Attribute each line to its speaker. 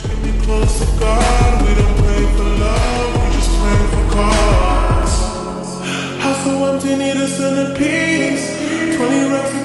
Speaker 1: Get me close to God. We don't pray for love, we just pray for cause. House so empty, need a centerpiece. 20 racks.